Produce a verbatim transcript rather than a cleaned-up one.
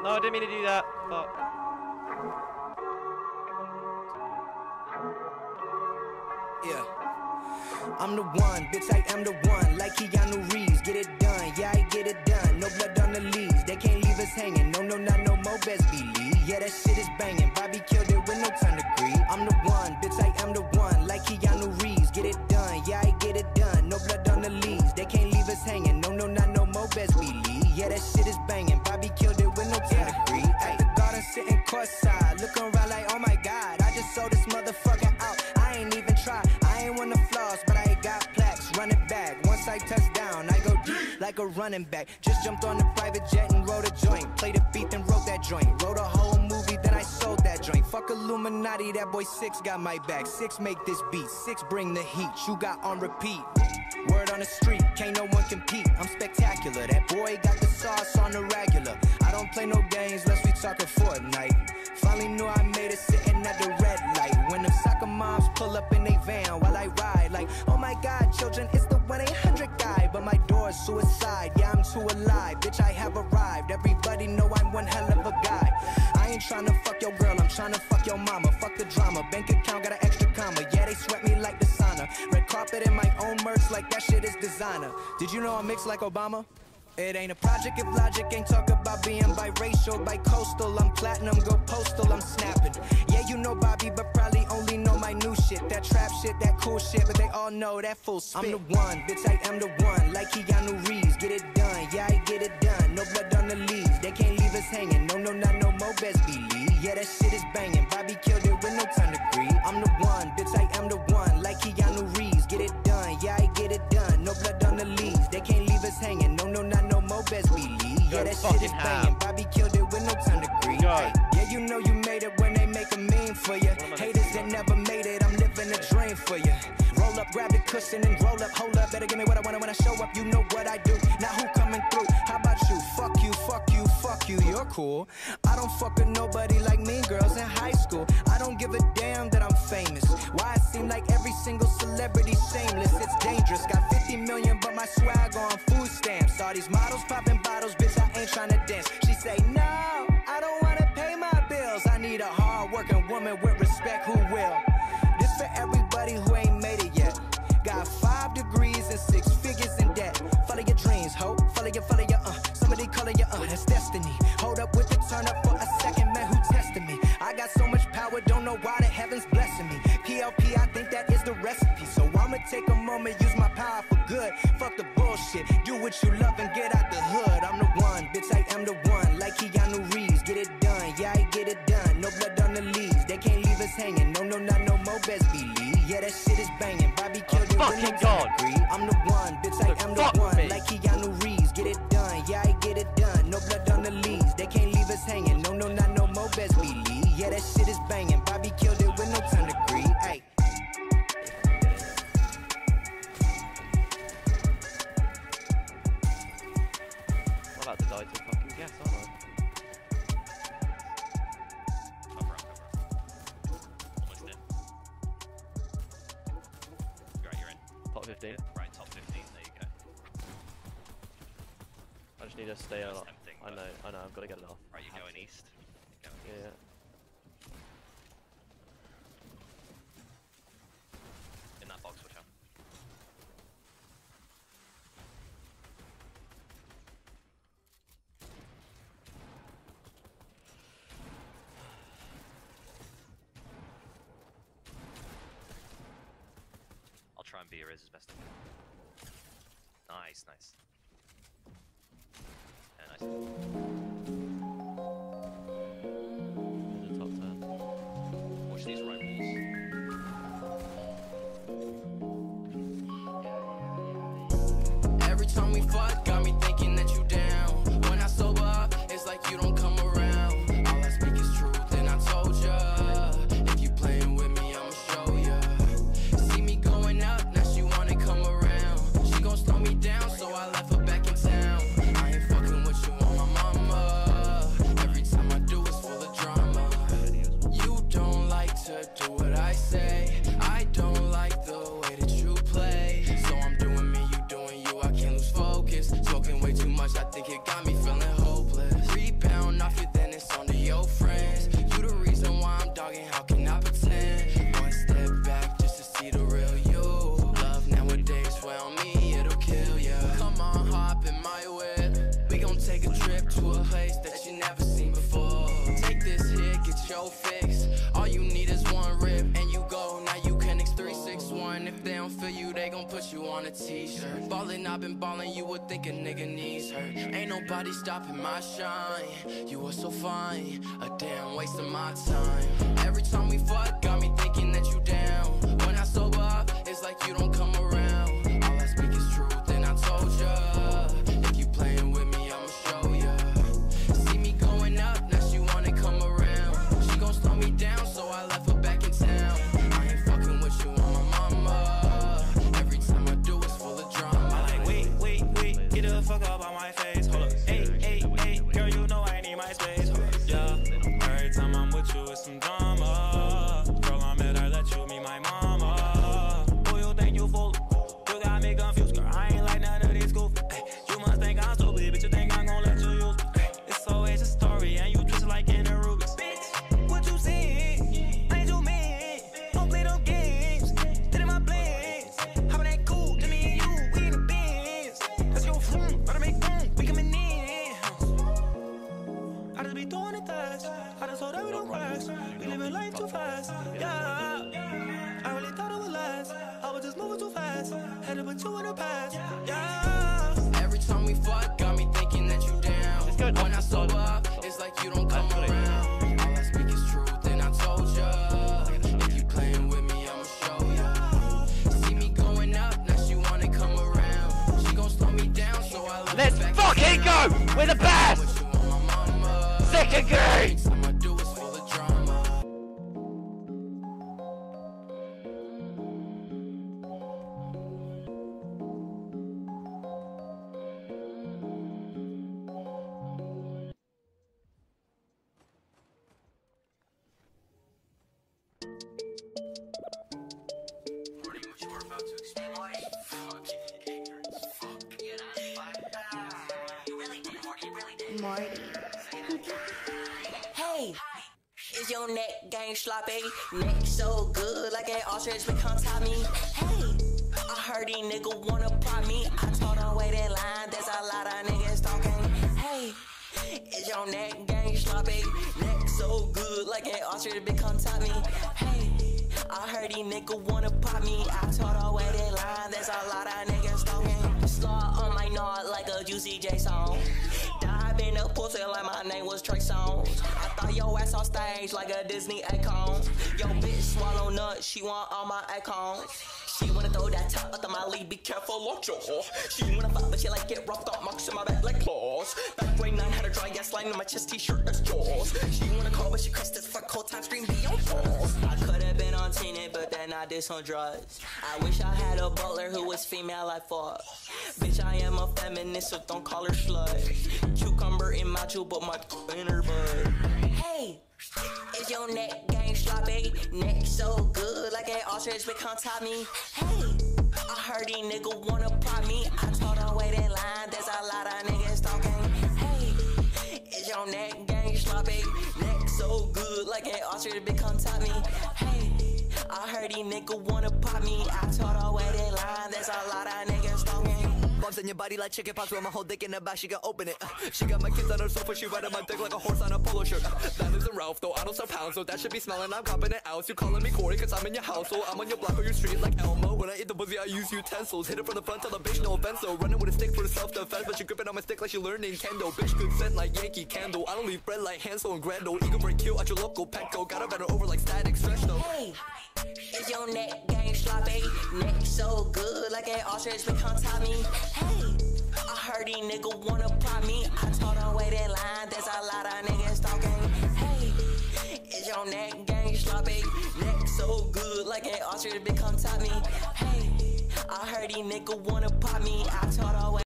No, I didn't mean to do that. Fuck. Yeah. I'm the one, bitch, I am the one. Like Keanu Reeves, get it done. Yeah, I get it done. No blood on the leaves. They can't leave us hanging. No, no, not no more, best believe. Yeah, that shit is banging. Bobby killed it with no time to grieve. I'm the one, bitch, I am the one. Like Keanu Reeves, get it done. Yeah, I get it done. No blood on the leaves. They can't leave us hanging. No, no, not no more, best believe. Yeah, that shit is banging. Bobby killed it with no time to grieve. At the garden, sitting courtside, looking around like, oh my god, I just sold this motherfucker out. I ain't even try. I ain't won the flaws, but I got plaques. Run it back. Once I touch down, I go deep like a running back. Just jumped on the private jet and wrote a joint. Played a beat and wrote that joint. Wrote a whole movie, then I sold that joint. Fuck Illuminati, that boy Six got my back. Six make this beat, Six bring the heat. You got on repeat. Word on the street, can't no one compete. I'm spectacular, that boy got the sauce on the regular. I don't play no games, let's be talking Fortnite. Finally knew I made it sitting at the red light. When them soccer moms pull up in they van while I ride. Like, oh my god, children, it's the one eight hundred guy. But my door's suicide, yeah, I'm too alive. Bitch, I have arrived, everybody know I'm one hell of a guy. I ain't tryna fuck your girl, I'm tryna fuck your mama. Fuck the drama, bank account got an extra comma. Yeah, they sweat me like the sauna. Red carpet in my own merch like that shit is designer. Did you know I'm mixed like Obama? It ain't a project if logic ain't talk about being biracial, bi-coastal. I'm platinum, go postal, I'm snapping. Yeah, you know Bobby, but probably only know my new shit. That trap shit, that cool shit, but they all know that full spit. I'm the one, bitch, I am the one. Like Keanu Reeves, get it done. Yeah, I get it done. No blood on the leaves. They can't leave us hanging. No, no, not no more, best believe. Yeah, that shit is banging. Bobby killed it with no time to grieve. I'm the one, bitch, I am the one. Like Keanu Reeves, get it done. Yeah, I get it done. No blood on the leaves. They can't leave us hanging. No, no, not no more, best believe. Yeah, that shit is banging. Bobby killed it with no time to grieve. Hey, yeah, you know you made it when they make a meme for you. Haters that never made it, I'm living a dream for you. Roll up, grab the cushion and roll up, hold up. Better give me what I want when I show up, you know what I do. Now who coming through? How about you? Fuck you, fuck you, fuck you, you're cool. I don't fuck with nobody like mean girls in high school. I don't give a damn that I'm famous. Why it seem like every single celebrity shameless? It's dangerous, got fifty million but my swag on food stamps. All these models popping bottles, bitch, I ain't tryna dance. She say, no, I don't wanna pay my bills. I need a hard-working woman with respect who will. This for everybody who ain't made it yet. Got five degrees and six figures in debt. Follow your dreams, ho. Follow your, follow your, uh. Somebody color your, uh. That's destiny. Hold up with the turn up for a second, man, who tested me? I got so much power, don't know why the heavens blessing me. P L P, I think that is the recipe. So I'ma take a moment, use my power for good. Fuck the bullshit, do what you love and get out the hood. I'm the one, bitch, I am the one. Like Keanu Reeves, get it done. Yeah, I get it done. No blood on the leaves. They can't leave us hanging. No, no, not no more, best believe. Yeah, that shit is banging. Bobby killed it with no time to grieve. I'm the one, bitch, I am the one. Like Keanu Reeves, get it done. Yeah, I get it done. No blood on the leaves. They can't leave us hanging. No, no, not no more, best believe. Yeah, that shit is banging. Bobby killed it with no time to grieve. Ay. I'm about to die to fucking gas, aren't I? Cover up, cover up. Almost in. Right, you're in. Top fifteen. Right, top fifteen, there you go. I just need to stay That's up. tempting, I but- know, I know, I've got to get it off. Right, you're going east. Going Yeah, east. yeah. In that box, watch out. I'll try and be your Riz as best I can. Nice, nice. Yeah, nice. In the top ten. Watch these right walls. Every time we fuck, got me thinking that you down. When I sober up, it's like you don't come around. All I speak is truth, and I told ya. If you playing with me, I'ma show ya. See me going up, now she wanna come around. She gon' slow me down, so I left her back in town. I ain't fucking with you on my mama. Every time I do, it's full of drama. You don't like to do what I say. I don't like the way that you play. So I'm doing me, you doing you, I can't lose focus. Smoking way too much, I think it got me feeling hopeless. Rebound off your a t-shirt. Ballin', I've been ballin', you would think a nigga needs hurt. Ain't nobody stopping my shine. You were so fine, a damn waste of my time. Every time we fuck, got me thinking that you down. When I sober up, it's like you don't come around. All I speak is truth, and I told ya. If you playin' with me, I'ma show ya. See me going up, now she wanna come around. She gon' slow me down, so I left her back in town. I ain't fucking with you on my mama. Every time I do, it's full of drama. I like, wait, wait, wait, get the fuck up on my face. Hold up, hey, hey, hey, girl, you know I need my space. Hold up, yeah. Every time I'm with you, it's some drama. Girl, I'm better let you meet my mama. Who you think you fool? You got me confused, girl. I ain't like none of these goof. Ay, you must think I'm stupid, but you think I'm gon' let you use me. Ay, it's always a story, and you twist like in a Rubik's. Bitch, what you see? Ain't you me? Don't play them games. Get in my plans. How about that cool? To me and you, we in the bins. Let's go vroom, gotta make room. We coming in. I just be doing it fast. I just hope that we don't crash. We living life too fast. Yeah, I really thought it would last. I was just moving too fast. Had to put you in the past. Yeah. Every time we fuck, got me thinking that you Just go down. When I up, sober up. up, it's like you don't come Actually. around. All I speak is truth, and I told ya. If you playin' with me, I'ma show ya. See me going up, now she wanna come around. She gon' slow me down, so I left Let's her back in fucking town. go! We're the best! With you on my mama. Second game! Every time I do, it's full of drama. Morty. Hey, is your neck game sloppy? Neck so good like an ostrich become top me. Hey, I heard these niggas wanna pop me. I told them wait in line, there's a lot of niggas talking. Hey, is your neck game sloppy? Neck so good like an ostrich become top me. Hey, I heard these niggas wanna pop me. I told them wait in line, there's a lot of niggas talking. Slaw on my nod like a Juicy J song. Dive in the pussy like my name was Trey Songz. I thought your ass on stage like a Disney icon. Yo bitch swallow nuts, she want all my icons. She wanna throw that top up to my lead, be careful, watch your. She wanna fight, but she like get roughed up, marks in my back like claws. Back way nine had a dry ass line in my chest t-shirt, that's jaws. She wanna call, but she crushed as fuck, whole time stream be on pause. I could've been on Tenet, but then I did some drugs. I wish I had a butler who was female like fuck. Bitch, I am a feminist, so don't call her slut. Cucumber in my chew, but my in her bud. Hey, is your neck game sloppy? Neck so good like an ostrich become top me. Hey, I heard these niggas wanna pop me. I told them wait in line, there's a lot of niggas talking. Hey, is your neck game sloppy? Neck so good like an ostrich become top me. Hey, I heard these niggas wanna pop me. I told them wait in line, there's a lot of niggas talking. Bumps in your body like chicken pox with my whole dick in the back, she can open it. Uh, she got my kids on her sofa, she riding my dick like a horse on a polo shirt. Uh, that isn't Ralph, though I don't sell pounds, so that should be smelling. I'm copping it out. You calling me Corey, cause I'm in your household. I'm on your block or your street like Elmo. When I eat the pussy, I use utensils. Hit it from the front, tell the bitch no offense, though. Running with a stick for self-defense, but she gripping on my stick like she learning kendo. Bitch good scent like Yankee Candle. I don't leave bread like Hansel and Gretel. Eagle break kill at your local Petco. Got a better over like Static Stretch, though. Hey, is your neck game sloppy? Neck so good like an ostrich become top me. Hey, I heard these niggas wanna pop me. I told them wait in line, there's a lot of niggas talking. Hey, is your neck game sloppy? Neck so good like an ostrich become top me. Hey, I heard these niggas wanna pop me. I told them wait